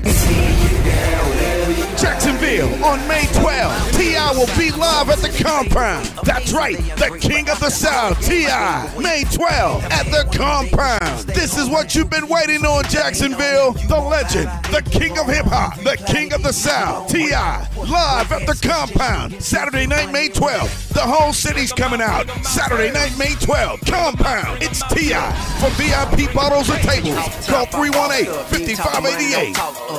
Jacksonville on May 12th. T.I. will be live at the Compound. That's right, the King of the South, T.I. May 12th at the Compound. This is what you've been waiting on, Jacksonville. The legend, the King of Hip Hop, the King of the South, T.I. Live at the Compound. Saturday night, May 12th. The whole city's coming out. Saturday night, May 12th. Compound. It's T.I. For VIP bottles or tables, call 318-5588.